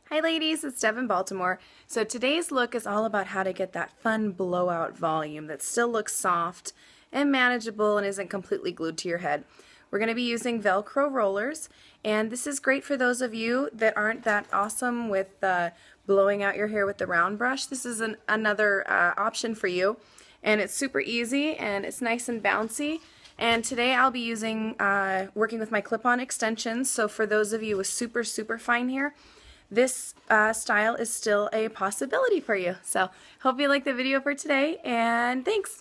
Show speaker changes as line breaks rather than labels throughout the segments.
Hi ladies, it's Devon Baltimore. So today's look is all about how to get that fun blowout volume that still looks soft and manageable and isn't completely glued to your head. We're going to be using Velcro Rollers, and this is great for those of you that aren't that awesome with blowing out your hair with the round brush. This is another option for you, and it's super easy and it's nice and bouncy. And today I'll be using working with my clip-on extensions, so for those of you with super fine hair, this style is still a possibility for you. So hope you like the video for today, and thanks!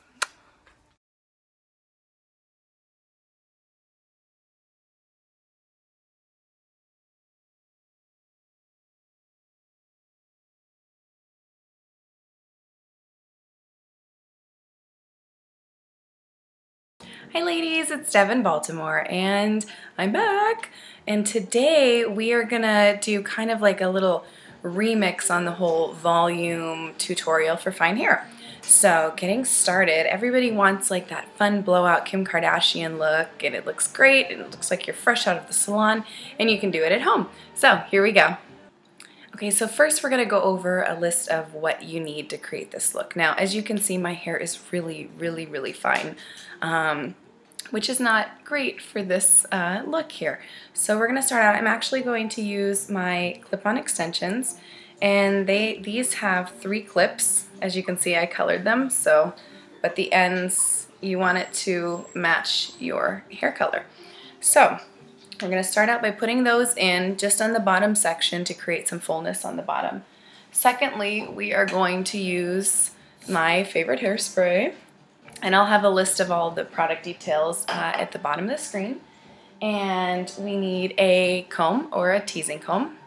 Hi ladies, it's Devon Baltimore and I'm back, and today we are gonna do kind of like a little remix on the whole volume tutorial for fine hair. So getting started, everybody wants like that fun blowout Kim Kardashian look, and it looks great and it looks like you're fresh out of the salon, and you can do it at home. So here we go. Okay, so first we're going to go over a list of what you need to create this look. Now, as you can see, my hair is really fine, which is not great for this look here. So we're going to start out. I'm actually going to use my clip-on extensions, and these have 3 clips. As you can see, I colored them, but the ends, you want it to match your hair color. So we're going to start out by putting those in just on the bottom section to create some fullness on the bottom. Secondly, we are going to use my favorite hairspray, and I'll have a list of all the product details at the bottom of the screen. And we need a comb or a teasing comb,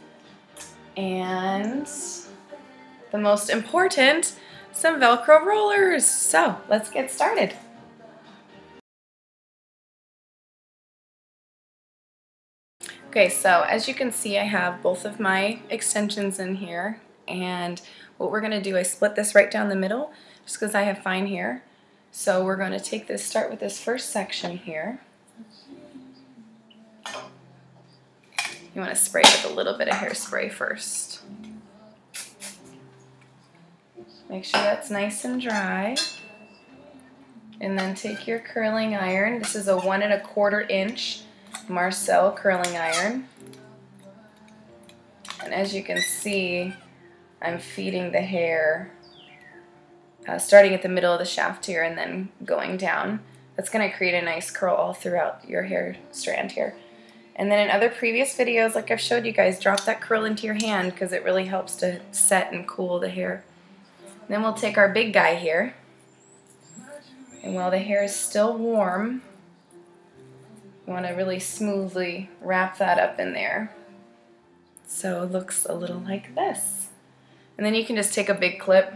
and the most important, some Velcro rollers. So let's get started. Okay, so as you can see, I have both of my extensions in here, and what we're going to do, I split this right down the middle just because I have fine hair. So we're going to take this, start with this first section here. You want to spray with a little bit of hairspray first. Make sure that's nice and dry. And then take your curling iron. This is a 1 1/4 inch Marcel curling iron, and as you can see, I'm feeding the hair starting at the middle of the shaft here and then going down. That's going to create a nice curl all throughout your hair strand here. And then in other previous videos, like I've showed you guys, drop that curl into your hand because it really helps to set and cool the hair. And then we'll take our big guy here, and while the hair is still warm, you want to really smoothly wrap that up in there so it looks a little like this. And then you can just take a big clip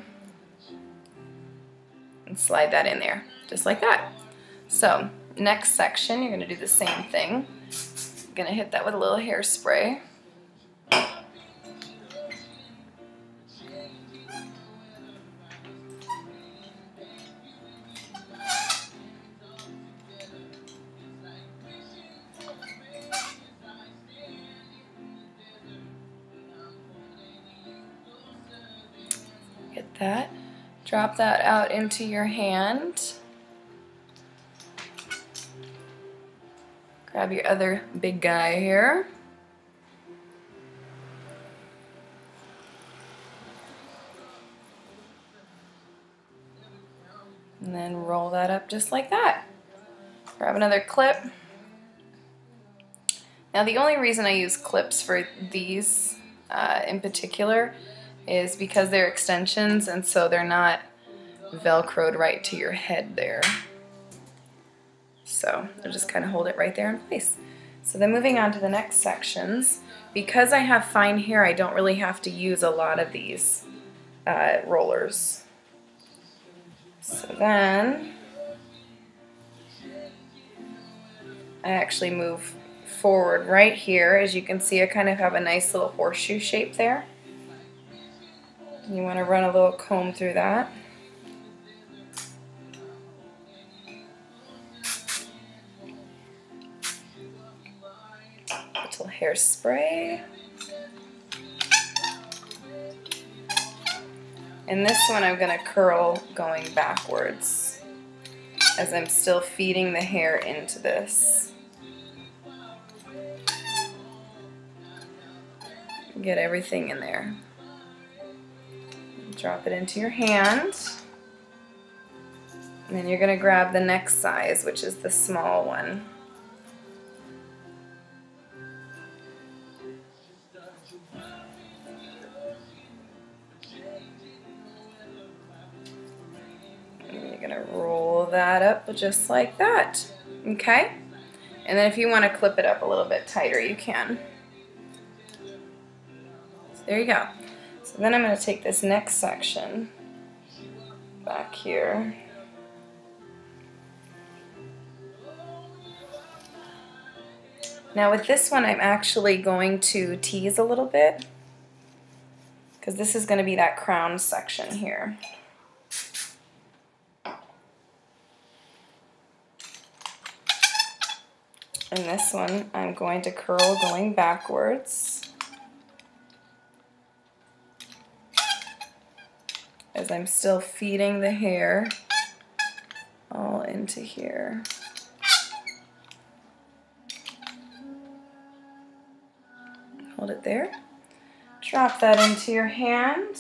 and slide that in there, just like that. So next section, you're going to do the same thing. You're going to hit that with a little hairspray. Get that. Drop that out into your hand. Grab your other big guy here. And then roll that up just like that. Grab another clip. Now the only reason I use clips for these in particular is because they're extensions, and so they're not velcroed right to your head there. So I'll just kind of hold it right there in place. So then moving on to the next sections, because I have fine hair, I don't really have to use a lot of these rollers. So then I actually move forward right here. As you can see, I kind of have a nice little horseshoe shape there. You want to run a little comb through that. Little hairspray. And this one I'm going to curl going backwards as I'm still feeding the hair into this. Get everything in there. Drop it into your hand. And then you're going to grab the next size, which is the small one. And you're going to roll that up just like that. Okay? And then if you want to clip it up a little bit tighter, you can. So there you go. So then I'm going to take this next section back here. Now with this one, I'm actually going to tease a little bit because this is going to be that crown section here. And this one, I'm going to curl going backwards as I'm still feeding the hair all into here. Hold it there. Drop that into your hand.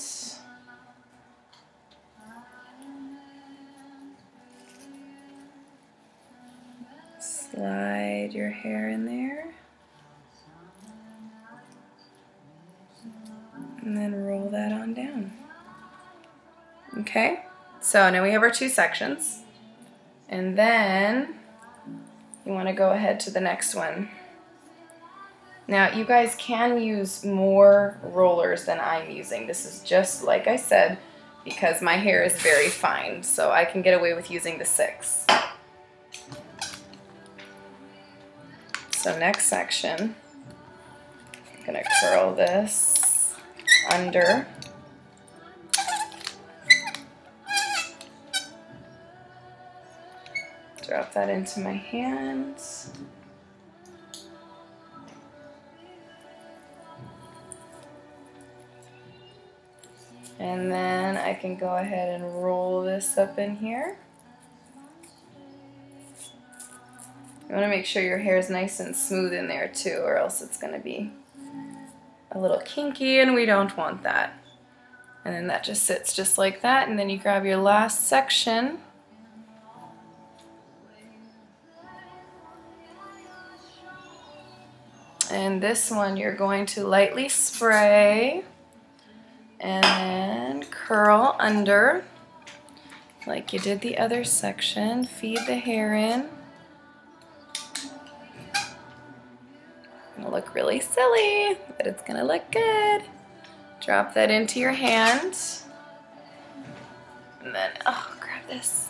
Slide your hair in there. And then roll that on down. Okay, so now we have our two sections. And then you want to go ahead to the next one. Now, you guys can use more rollers than I'm using. This is just, like I said, because my hair is very fine, so I can get away with using the 6. So next section, I'm going to curl this under. Drop that into my hands. And then I can go ahead and roll this up in here. You want to make sure your hair is nice and smooth in there too, or else it's going to be a little kinky and we don't want that. And then that just sits just like that, and then you grab your last section. And this one you're going to lightly spray and then curl under like you did the other section. Feed the hair in. It'll look really silly, but it's gonna look good. Drop that into your hand. And then, oh, grab this.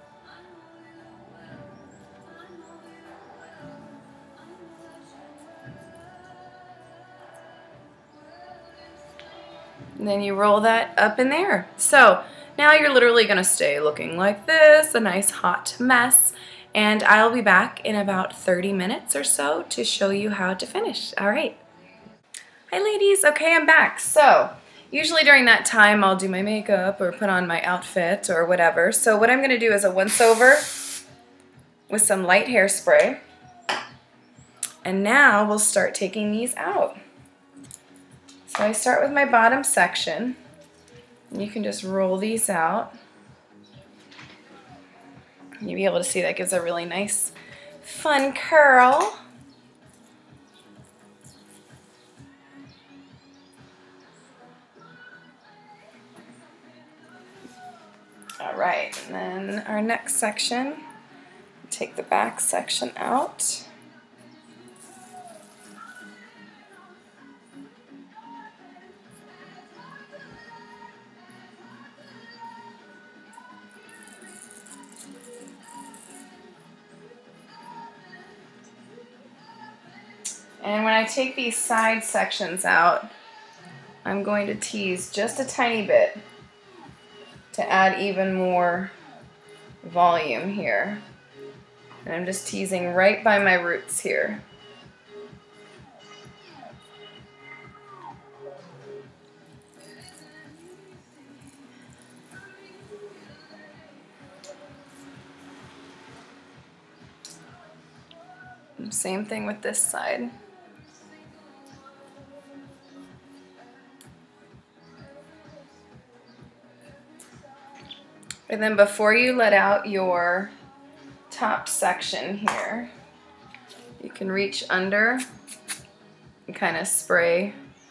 And then you roll that up in there. So now you're literally going to stay looking like this, a nice hot mess. And I'll be back in about 30 minutes or so to show you how to finish. All right. Hi ladies. Okay, I'm back. So usually during that time I'll do my makeup or put on my outfit or whatever. So what I'm going to do is a once over with some light hairspray. And now we'll start taking these out. So I start with my bottom section, and you can just roll these out. You'll be able to see that gives a really nice, fun curl. All right, and then our next section, take the back section out. And when I take these side sections out, I'm going to tease just a tiny bit to add even more volume here. And I'm just teasing right by my roots here. Same thing with this side. And then before you let out your top section here, you can reach under and kind of spray.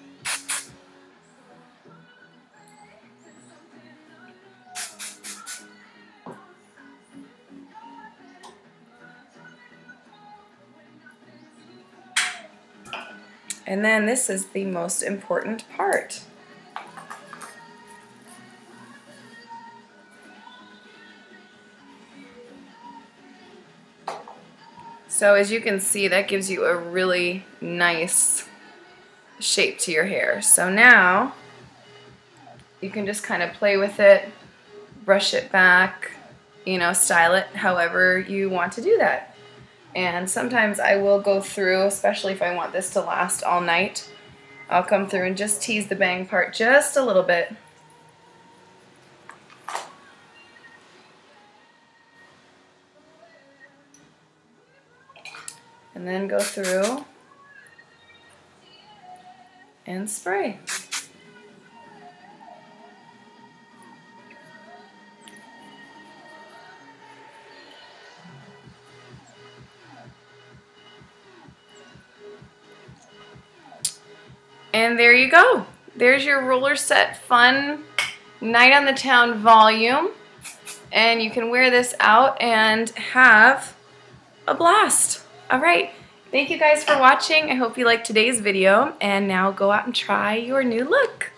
And then this is the most important part. So as you can see, that gives you a really nice shape to your hair. So now you can just kind of play with it, brush it back, you know, style it however you want to do that. And sometimes I will go through, especially if I want this to last all night, I'll come through and just tease the bang part just a little bit. And then go through and spray. And there you go. There's your roller set fun night on the town volume. And you can wear this out and have a blast. All right. Thank you guys for watching. I hope you liked today's video. And now go out and try your new look.